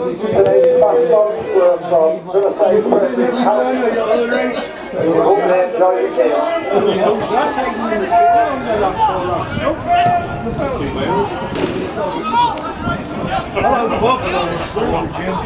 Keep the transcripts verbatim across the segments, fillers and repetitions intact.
Today's fun songs were from Real Estate President Helen. So you hope they enjoy your game. Hello, Bob. Hello, Jim.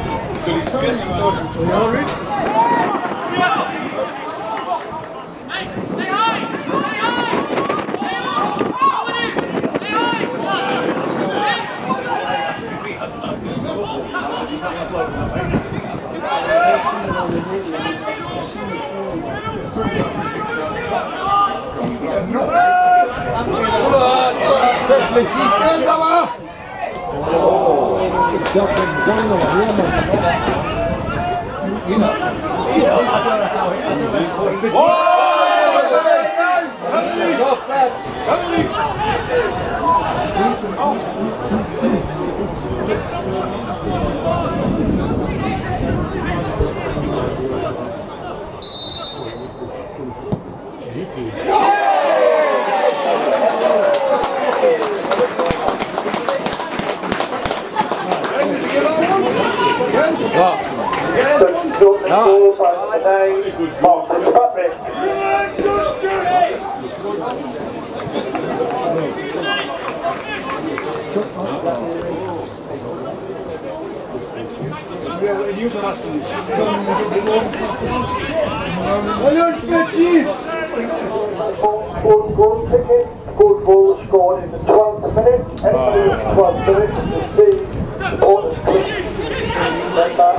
Good ball scored in the twelfth minute. Anybody who's twelfth minute to see the corners click. Set back.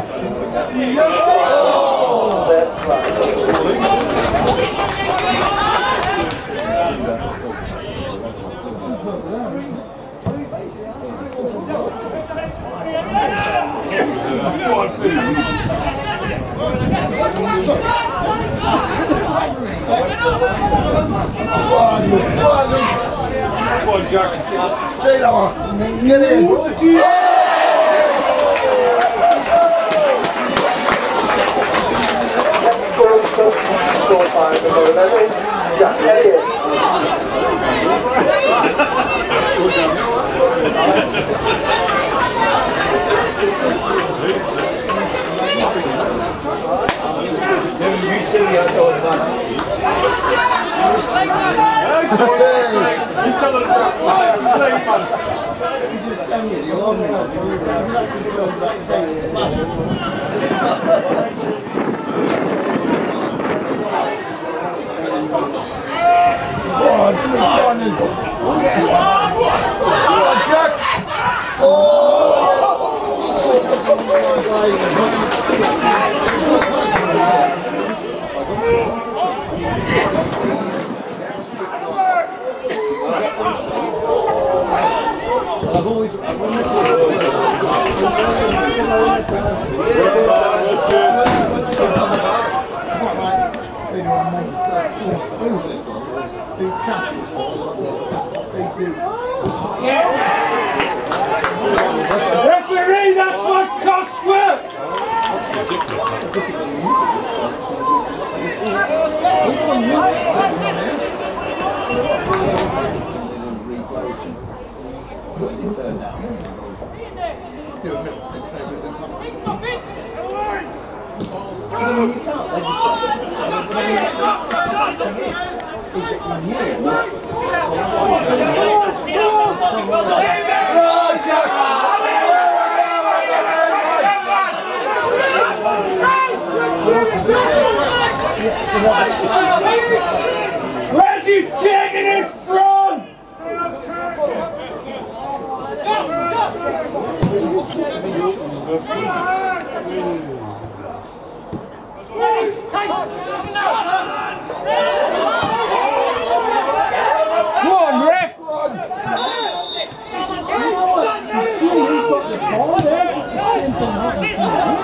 Set back. Come on, Jack. Stay there. Get in. Jack, get in. You see me outside the back. You just send me the order. Go on, go on, Jack. Oh! I've always... Referee, that's what costs work! Where's he taking it from? Come on, ref! You see, you've got the ball there, but the same thing happened.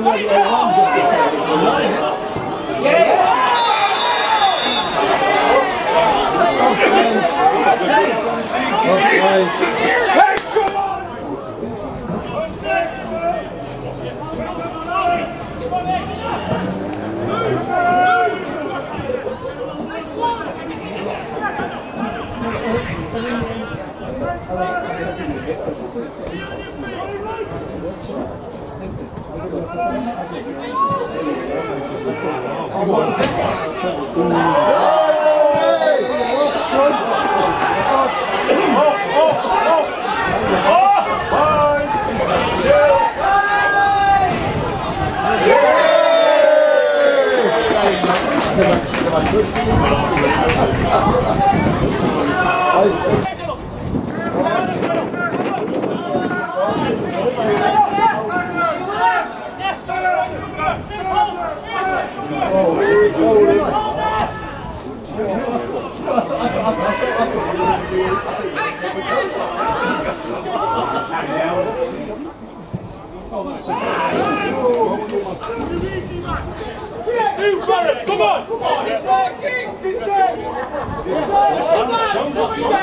Come on! Come on! It's working! Good job! Come on! Come on! Give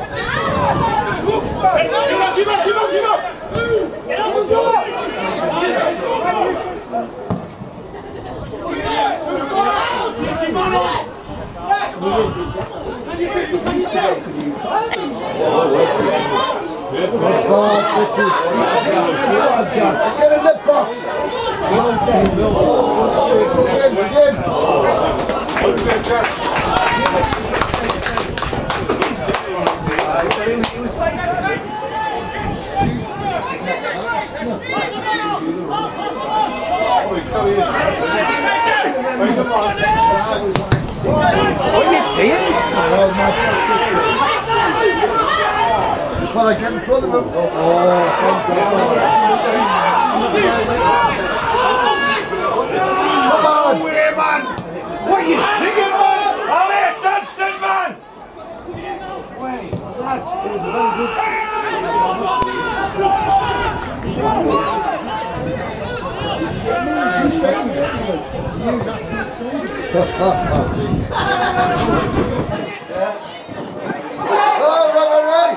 up! Give up! Give up! Give up! Get on the floor! Get in the box! Can I get in front of him? Oh, thank God. Come on! Here, man! What are you thinking, man? I'm here, Dunston, man! Wait, lads, it was a very good Oh, referee!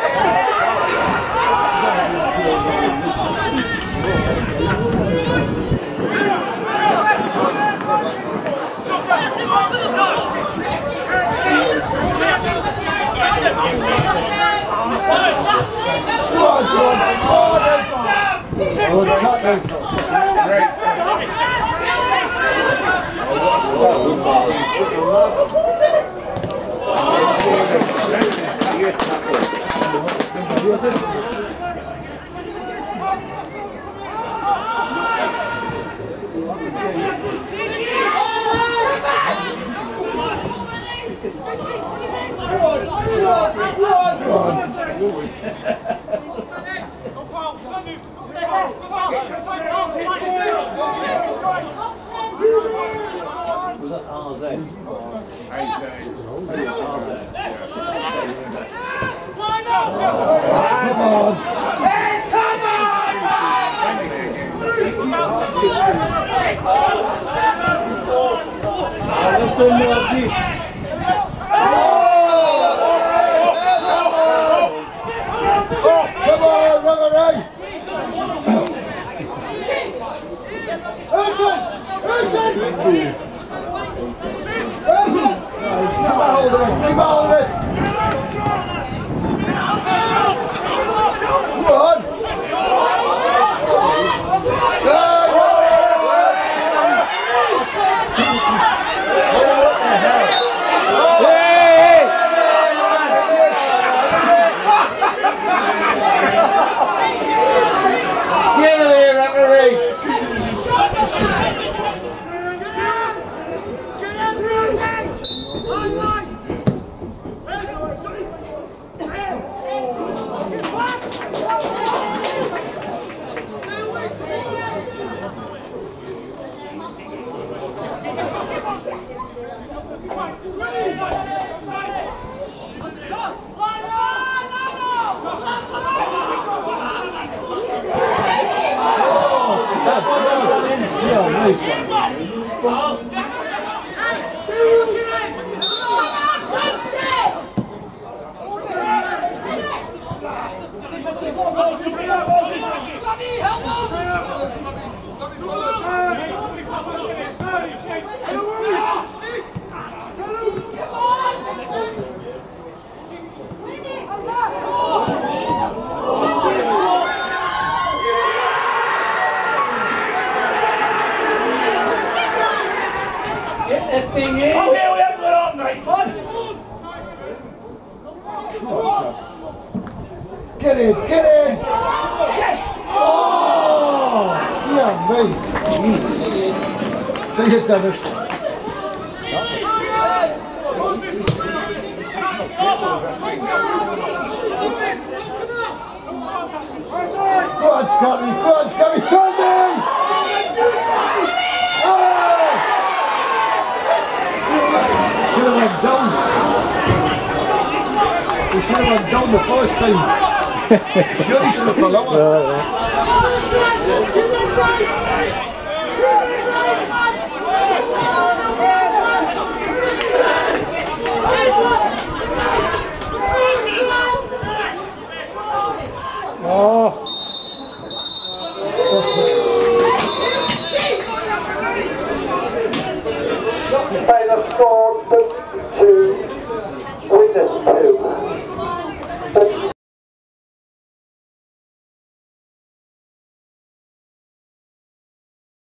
Was that R Z? Come on! Hey, come Well done, Marcy. Come on, referee! Listen! Listen! Listen! Keep a hold of it! Keep a hold of it! Go on! Get in here, referee! Yeah, nice one. Get that thing in. Oh, yeah, we haven't got up, mate, bud. Get in, get in! Yes! Oh! Dear me! Jesus! See you, Dennis. Go on, Scotty! Go on, Scotty! Go on, me! Oh! Should have went down. We should have went down the first time. Sure, he should have fell out.